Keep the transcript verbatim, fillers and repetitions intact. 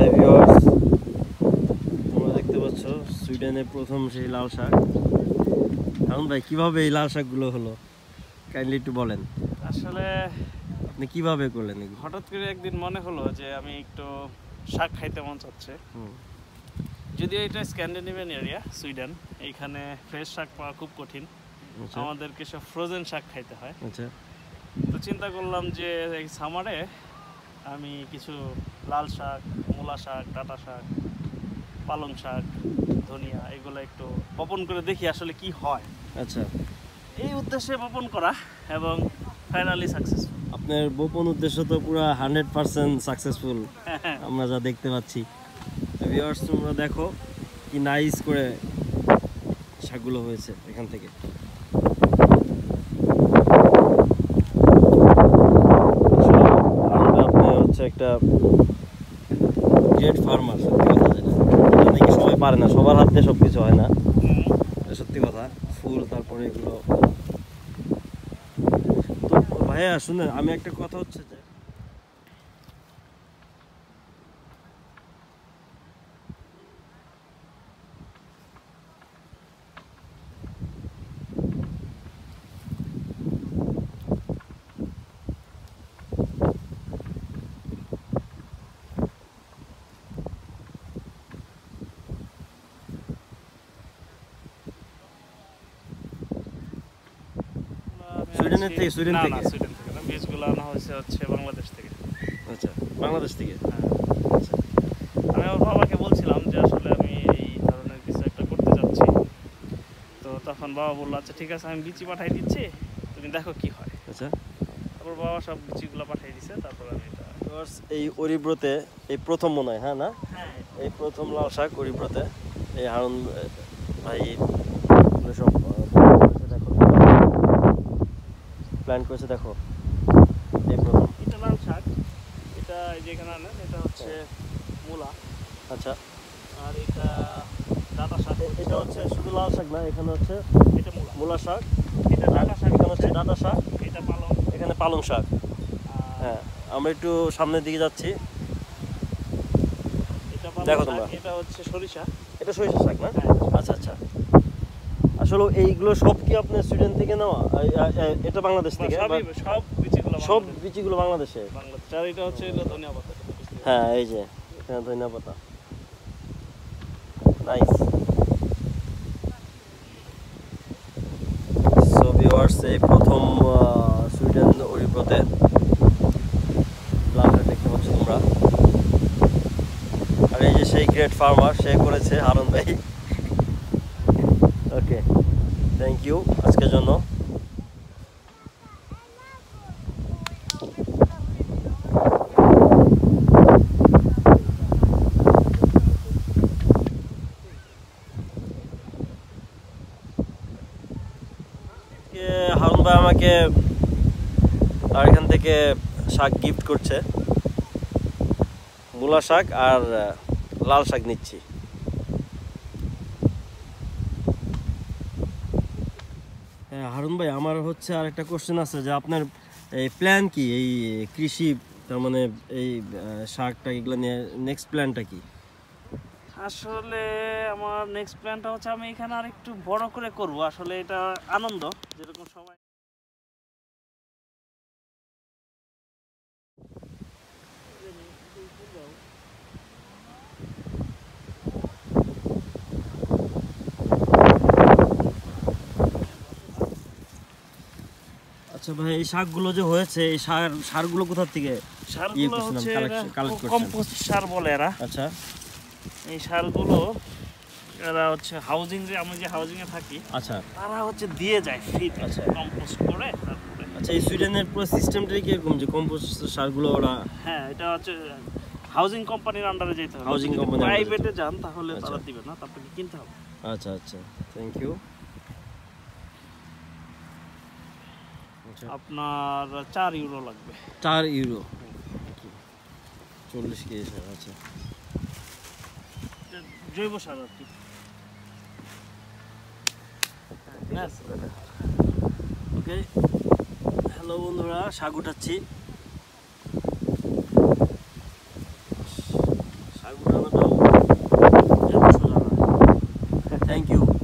Hi viewers, তোমরা দেখতে পাচ্ছ সুইডেনের প্রথম সেই লাল শাক। হারুন ভাই, কিভাবে এই লাল শাকগুলো হলো কাইন্ডলি একটু বলেন। আসলে আপনি কিভাবে করলেন? হঠাৎ করে একদিন মনে হলো যে আমি একটু শাক খাইতে মন চাচ্ছে। যদিও এটা স্ক্যান্ডিনেভিয়ান এরিয়া সুইডেন, এইখানে ফ্রেশ শাক পাওয়া খুব কঠিন, আমাদেরকে সব ফ্রোজেন শাক খাইতে হয়। আচ্ছা, তো চিন্তা করলাম যে এই সামারে আমি কিছু লাল শাক, মূলা শাক, ডাঁটা শাক, পালং শাক, ধনিয়া এগুলো একটু বপন করে দেখি আসলে কি হয়। আচ্ছা, এই উদ্দেশ্যে বপন করা এবং ফাইনালি সাকসেসফুল। আপনার বপন উদ্দেশ্য তো পুরো হান্ড্রেড পার্সেন্ট সাকসেসফুল, আমরা যা দেখতে পাচ্ছি। ভিউয়ার্স, তোমরা দেখো কি নাইস করে শাকগুলো হয়েছে এখান থেকে। আপনি হচ্ছে একটা গ্রেট ফার্মার, সত্যি কথা, যেটা এটা নাকি সবাই পারে না, সবার হাতে সব কিছু হয় না, সত্যি কথা। ফুল, তারপরে এগুলো তো ভাইয়া শুনে আমি একটা কথা হচ্ছে যে সুইডেনের থেকে সুইডেন থেকে সুইডেন থেকে না, বীজগুলো আনা হয়েছে হচ্ছে বাংলাদেশ থেকে। আচ্ছা, বাংলাদেশ থেকে। হ্যাঁ, আচ্ছা। আমি আমার বাবাকে বলছিলাম যে আসলে আমি এই ধরনের কিছু একটা করতে যাচ্ছি, তো তখন বাবা বললো আচ্ছা ঠিক আছে, আমি বিচি পাঠাই দিচ্ছি, তুমি দেখো কি হয়। আচ্ছা, তারপর বাবা সব বিচিগুলো পাঠিয়ে দিচ্ছে, তারপর আমি এটা এই অরিব্রতে এই প্রথম মনে হয়, হ্যাঁ না, এই প্রথম লাল শাক অরিব্রতে এই হারুন ভাই সব প্ল্যান করেছে। দেখো, এই প্রথম এটা লাল শাক, এটা যেখানে আনেন এটা হচ্ছে মূলা। আচ্ছা, আর এটা ডাঁটা শাক। এটা হচ্ছে শুধু লাল শাক না, এখানে হচ্ছে এটা মূলা মূলা শাক, এটা ডাঁটা শাক, এখানে হচ্ছে ডাঁটা শাক, এটা পালং, এখানে পালং শাক। হ্যাঁ, আমরা একটু সামনের দিকে যাচ্ছি, এটা পালং দেখো শাক, তোমরা। এটা হচ্ছে সরিষা। এটা সরিষা শাক না? হ্যাঁ। আচ্ছা আচ্ছা, আসলে এইগুলো সব কি আপনার সুইডেন থেকে নেওয়া? এটা বাংলাদেশ থেকে? সবই সব বিচিগুলো সব বিচিগুলো বাংলাদেশে? বাংলাদেশ। আর এটা হচ্ছে ধনিয়া পাতা। হ্যাঁ, এই যে এখানে ধনিয়া পাতা, নাইস। সো ভিউয়ার্স, এই প্রথম সুইডেন অরিব্রতে লাল শাক দেখতে পাচ্ছ তোমরা। আর এই যে সেই গ্রেট ফার্মার, সে করেছে হারুন ভাই। ওকে, থ্যাংক ইউ আজকের জন্য। হারুন ভাই আমাকে আর এখান থেকে শাক গিফট করছে, মূলা শাক আর লাল শাক নিচ্ছি। হ্যাঁ হারুন ভাই, আমার হচ্ছে আর একটা কোশ্চেন আছে যে আপনার এই প্ল্যান কি এই কৃষি, তার মানে এই শাকটা এগুলো নিয়ে নেক্সট প্ল্যানটা কি? আসলে আমার নেক্সট প্ল্যানটা হচ্ছে আমি এখানে আর একটু বড় করে করব। আসলে এটা আনন্দ, যেরকম সবাই আচ্ছা ভাই, এই শাকগুলো যে হয়েছে, এই সার সারগুলো কোথা থেকে? সারগুলো হচ্ছে কম্পোস্ট সার বলে এরা। আচ্ছা, এই সারগুলো এরা হচ্ছে হাউজিং, যে আমি যে হাউজিং এ থাকি, আচ্ছা, তারা হচ্ছে দিয়ে যায় ফ্রিতে। আচ্ছা, কম্পোস্ট করে তারপরে। আচ্ছা, এই সুইডেনের পুরো সিস্টেমটাই কি এরকম যে কম্পোস্ট সারগুলো ওরা? হ্যাঁ, এটা হচ্ছে হাউজিং কোম্পানির আন্ডারে যেতে হবে। হাউজিং কোম্পানি প্রাইভেটে যান তাহলে তারা দিবে না, তারপরে কিনতে হবে। আচ্ছা আচ্ছা, থ্যাংক ইউ। আপনার চার ইউরো লাগবে। চার ইউরো চল্লিশ কেজি সার। আচ্ছা, জৈব সার আর কি। ওকে, হ্যালো বন্ধুরা, শাক উঠাচ্ছি। শাক উঠানোটাও এত সোজা না। Thank you.